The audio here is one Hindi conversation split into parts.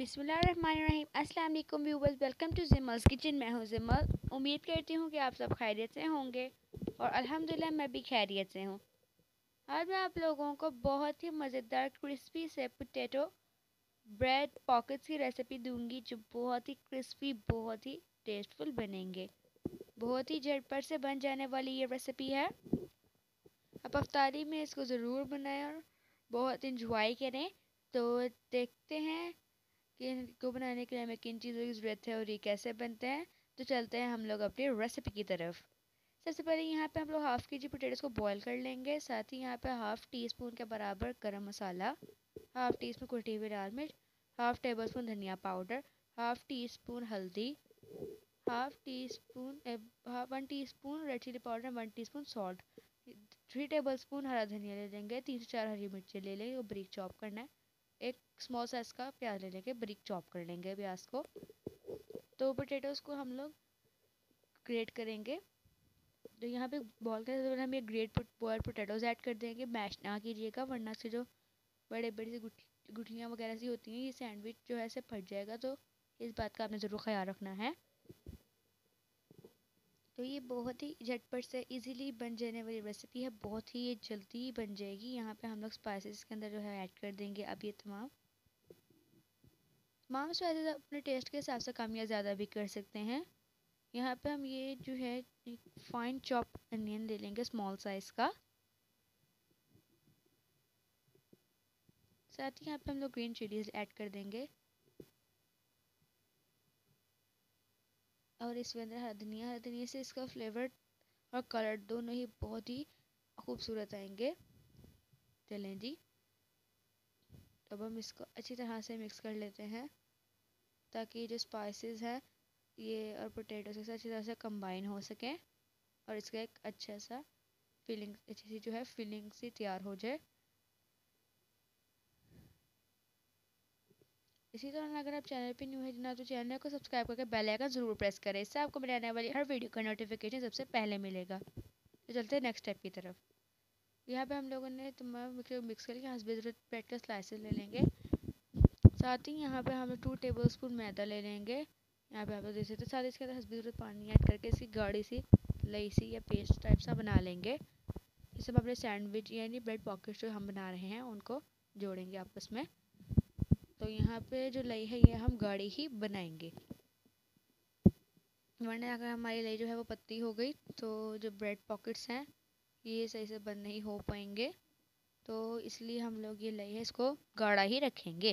बिस्मिल्लाहिर्रहमानिर्रहीम। अस्सलाम वालेकुम viewers, welcome to Jimal's kitchen. मैं हूँ जिमल। उम्मीद करती हूँ कि आप सब खैरियत से होंगे और अल्हम्दुलिल्लाह मैं भी खैरियत से हूँ। आज मैं आप लोगों को बहुत ही मज़ेदार क्रिस्पी से पोटैटो ब्रेड पॉकेट्स की रेसिपी दूंगी, जो बहुत ही क्रिस्पी, बहुत ही टेस्टफुल बनेंगे। बहुत ही झटपट से बन जाने वाली ये रेसिपी है। आप अफ्तारी में इसको ज़रूर बनाएं और बहुत इंजॉय करें। तो देखते हैं कि इनको बनाने के लिए हमें किन चीज़ों की ज़रूरत है और ये कैसे बनते हैं। तो चलते हैं हम लोग अपनी रेसिपी की तरफ। सबसे पहले यहाँ पे हम लोग हाफ़ के जी पोटैटोज़ को बॉईल कर लेंगे। साथ ही यहाँ पे हाफ़ टी स्पून के बराबर गरम मसाला, हाफ़ टी स्पून कुटी हुई लाल मिर्च, हाफ़ टेबल स्पून धनिया पाउडर, हाफ़ टी स्पून हल्दी, half teaspoon 1 teaspoon red chilli powder, 1 teaspoon salt, 3 tablespoon हरा धनिया ले लेंगे, 3 से 4 हरी मिर्चें ले लेंगे, वो बारीक चॉप करना है। एक स्मॉल साइज़ का प्याज ले लेंगे, बारीक चॉप कर लेंगे प्याज को। तो पोटैटोज़ को हम लोग ग्रेट करेंगे। तो यहाँ पे बॉईल करने से पहले हम ये ग्रेट बॉयल पोटैटोज़ ऐड कर देंगे। मैश ना कीजिएगा, वरना से जो बड़े बड़ी सी गुठलियाँ वगैरह सी होती हैं, ये सैंडविच जो है ऐसे फट जाएगा। तो इस बात का आपने ज़रूर ख्याल रखना है। तो ये बहुत ही झटपट से इजीली बन जाने वाली रेसिपी है, बहुत ही ये जल्दी बन जाएगी। यहाँ पे हम लोग स्पाइसेस के अंदर जो है ऐड कर देंगे अब ये तमाम स्पाइसेस अपने टेस्ट के हिसाब से कम या ज़्यादा भी कर सकते हैं। यहाँ पे हम ये जो है फाइन चॉप अनियन ले लेंगे स्मॉल साइज़ का। साथ ही यहाँ पे हम लोग ग्रीन चिलीज ऐड कर देंगे और इसके अंदर हरा धनिया से इसका फ्लेवर और कलर दोनों ही बहुत ही खूबसूरत आएंगे। चलें जी, अब हम इसको अच्छी तरह से मिक्स कर लेते हैं ताकि जो स्पाइसेस है ये और पोटैटो से अच्छी तरह से कंबाइन हो सकें और इसका एक अच्छा सा फीलिंग, अच्छी सी जो है फीलिंग सी तैयार हो जाए। इसी तरह अगर आप चैनल पे न्यू है ना, तो चैनल को सब्सक्राइब करके बेल आइकन ज़रूर प्रेस करें। इससे आपको मेरे आने वाली हर वीडियो का नोटिफिकेशन सबसे पहले मिलेगा। तो चलते हैं नेक्स्ट स्टेप की तरफ। यहाँ पे हम लोगों ने तमाम मिक्स करके यहाँ से ब्रेड का स्लाइसेस ले लेंगे। साथ ही यहाँ पे हम 2 टेबल स्पून मैदा ले लेंगे। यहाँ पे आप लोग देख सकते हैं। साथ ही इसके अंदर हस्बी ज़रूरत पानी ऐड करके इसकी गाढ़ी सी लई सी या पेस्ट टाइप सा बना लेंगे। जिससे हम अपने सैंडविच यानी ब्रेड पॉकेट्स जो हम बना रहे हैं उनको जोड़ेंगे आपस में। तो यहाँ पे जो लई है ये हम गाढ़ी ही बनाएंगे, वरना अगर हमारी लई जो है वो पतली हो गई तो जो ब्रेड पॉकेट्स हैं ये सही से बंद नहीं हो पाएंगे। तो इसलिए हम लोग ये लई है इसको गाढ़ा ही रखेंगे।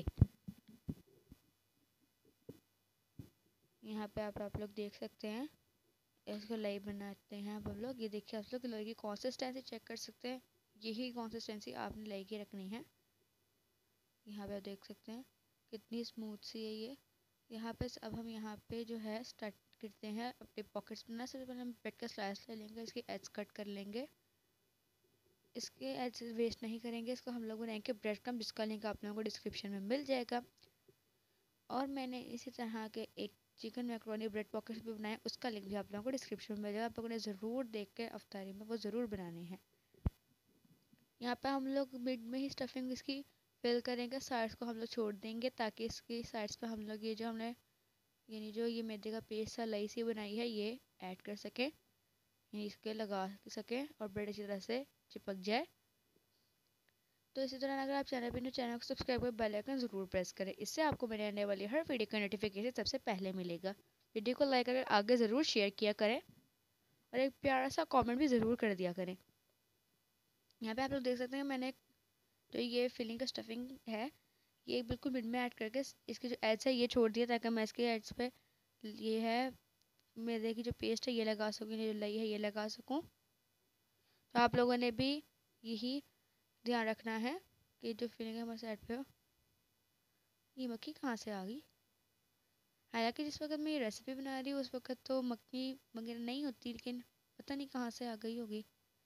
यहाँ पे आप लोग देख सकते हैं, इसको लई बनाते हैं अब हम लोग। ये देखिए, आप लोग लई की कंसिस्टेंसी चेक कर सकते हैं। यही कंसिस्टेंसी आपने लई की रखनी है। यहाँ पे आप देख सकते हैं कितनी स्मूथ सी है ये। यहाँ पे अब हम यहाँ पे जो है स्टार्ट करते हैं अपने पॉकेट्स बनाना। सबसे पहले हम ब्रेड का स्लाइस ले लेंगे, इसके एड्स कट कर लेंगे। इसके एड्स वेस्ट नहीं करेंगे, इसको हम लोग बनाएंगे ब्रेड क्रम्ब, जिसका लिंक आप लोगों को डिस्क्रिप्शन में मिल जाएगा। और मैंने इसी तरह के एक चिकन मैक्रोनी ब्रेड पॉकेट्स भी बनाए, उसका लिंक भी आप लोगों को डिस्क्रिप्शन में मिल जाएगा। आप लोगों ने ज़रूर देख के अफ्तारी में वो ज़रूर बनाने हैं। यहाँ पे हम लोग मिड में ही स्टफिंग इसकी फिल करेंगे। साइड्स को हम लोग छोड़ देंगे ताकि इसकी साइड्स पे हम लोग ये जो हमने यानी जो ये मैदे का पेस्ट सा लई सी बनाई है ये ऐड कर सकें, यानी इसके लगा सकें और ब्रेड अच्छी तरह से चिपक जाए। तो इसी तरह अगर आप चैनल पर न्यू, चैनल को सब्सक्राइब कर बेल आइकन ज़रूर प्रेस करें। इससे आपको मेरे आने वाली हर वीडियो का नोटिफिकेशन सबसे पहले मिलेगा। वीडियो को लाइक करके आगे ज़रूर शेयर किया करें और एक प्यारा सा कमेंट भी ज़रूर कर दिया करें। यहाँ पे आप लोग देख सकते हैं मैंने तो ये फिलिंग का स्टफिंग है ये बिल्कुल मिड में ऐड करके इसके जो एड्स है ये छोड़ दिया ताकि मैं इसके एड्स पे ये है मैदे की जो पेस्ट है ये लगा सकूँ, जो लई है ये लगा सकूँ। तो आप लोगों ने भी यही ध्यान रखना है कि जो फिलिंग है हमारे साइड पे हो। ये मक्खी कहाँ से आ गई? हालांकि जिस वक्त मैं ये रेसिपी बना रही हूँ उस वक्त तो मक्खी वगैरह नहीं होती, लेकिन पता नहीं कहाँ से आ गई होगी।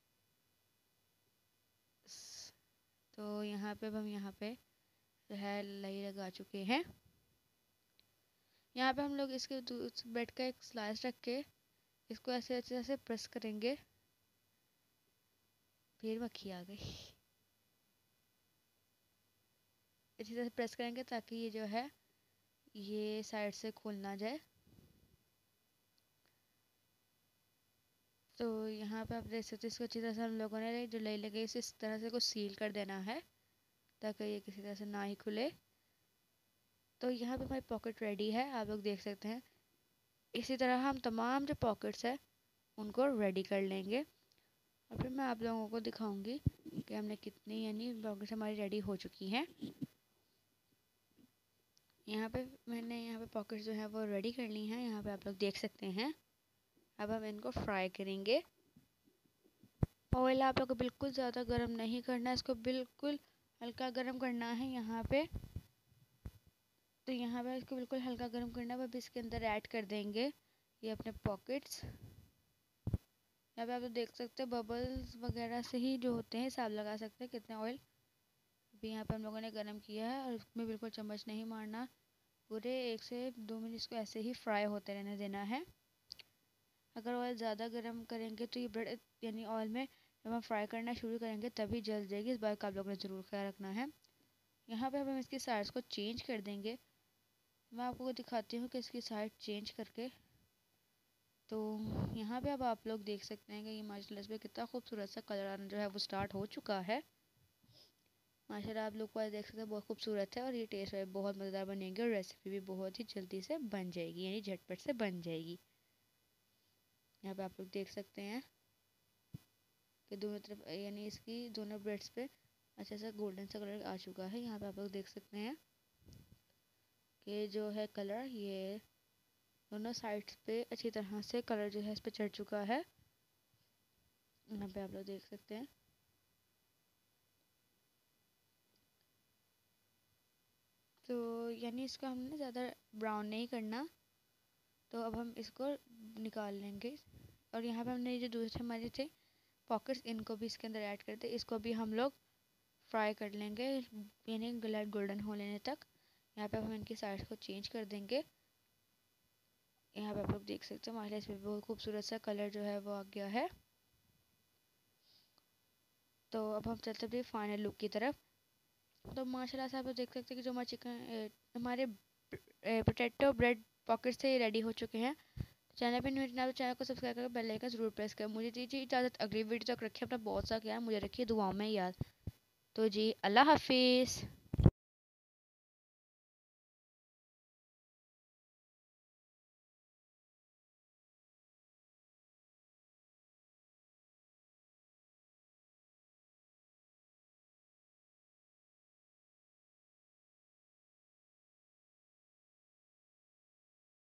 तो यहाँ पे अब हम यहाँ पे जो है लई लगा चुके हैं। यहाँ पे हम लोग इसके ब्रेड का एक स्लाइस रख के इसको ऐसे अच्छे से प्रेस करेंगे। फिर मक्खी आ गई। अच्छी तरह से प्रेस करेंगे ताकि ये जो है ये साइड से खुल ना जाए। तो यहाँ पे आप देख सकते हैं इसको अच्छी तरह से हम लोगों ने जो लई लगी इसे इस तरह से कुछ सील कर देना है ताकि ये किसी तरह से ना ही खुले। तो यहाँ पे हमारी पॉकेट रेडी है, आप लोग देख सकते हैं। इसी तरह हम तमाम जो पॉकेट्स है उनको रेडी कर लेंगे और फिर मैं आप लोगों को दिखाऊंगी कि हमने कितनी यानी पॉकेट्स हमारी रेडी हो चुकी हैं। यहाँ पे मैंने यहाँ पे पॉकेट्स जो है वो रेडी कर ली हैं, यहाँ पे आप लोग देख सकते हैं। अब हम इनको फ्राई करेंगे। ऑयल आप लोग को बिल्कुल ज़्यादा गर्म नहीं करना है, इसको बिल्कुल हल्का गर्म करना है यहाँ पे। तो यहाँ पे इसको बिल्कुल हल्का गर्म करना है। अब इसके अंदर ऐड कर देंगे ये अपने पॉकेट्स। यहाँ पे आप लोग देख सकते हैं बबल्स वगैरह से ही जो होते हैं हिसाब लगा सकते हैं कितने ऑयल अभी यहाँ पे हम लोगों ने गर्म किया है। और इसमें बिल्कुल चम्मच नहीं मारना, पूरे 1 से 2 मिनट इसको ऐसे ही फ्राई होते रहने देना है। अगर ऑयल ज़्यादा गर्म करेंगे तो ये ब्रेड यानी ऑयल में जब हम फ्राई करना शुरू करेंगे तभी जल जाएगी, इस बात का आप लोगों ने ज़रूर ख्याल रखना है। यहाँ पे हम इसकी साइड्स को चेंज कर देंगे। मैं आपको दिखाती हूँ कि इसकी साइड चेंज करके। तो यहाँ पे अब आप लोग देख सकते हैं कि ये माशाल्लाह इसमें कितना खूबसूरत सा कलर आना जो है वो स्टार्ट हो चुका है। माशाल्लाह आप लोग को देख सकते हैं बहुत खूबसूरत है और ये टेस्ट में बहुत मज़ेदार बनेंगे और रेसिपी भी बहुत ही जल्दी से बन जाएगी यानी झटपट से बन जाएगी। यहाँ पे आप लोग देख सकते हैं कि दोनों तरफ यानी इसकी दोनों ब्रेड्स पे अच्छा सा गोल्डन सा कलर आ चुका है। यहाँ पे आप लोग देख सकते हैं कि जो है कलर ये दोनों साइड्स पे अच्छी तरह से कलर जो है इस पे चढ़ चुका है। यहाँ पे आप लोग देख सकते हैं। तो यानी इसको हमने ज़्यादा ब्राउन नहीं करना। तो अब हम इसको निकाल लेंगे और यहाँ पे हमने जो दूसरे हमारे थे पॉकेट्स इनको भी इसके अंदर ऐड करते, इसको भी हम लोग फ्राई कर लेंगे यानी लाइट गोल्डन हो लेने तक। यहाँ पे हम इनकी साइड्स को चेंज कर देंगे। यहाँ पे आप लोग देख सकते हैं माशाल्लाह इसमें बहुत खूबसूरत सा कलर जो है वो आ गया है। तो अब हम चलते हैं फाइनल लुक की तरफ। तो माशाल्लाह से आप लोग देख सकते हैं कि जो हमारे हमारे पोटैटो ब्रेड पॉकेट्स थे ये रेडी हो चुके हैं। चैनल पे न्यू है तो चैनल को सब्सक्राइब करके बेल आइकन जरूर प्रेस करें। मुझे दीजिए इजाज़त, अगली वीडियो तक रखिए अपना बहुत सा ख्याल, मुझे रखिए दुआओं में याद। तो जी अल्लाह हाफिज़।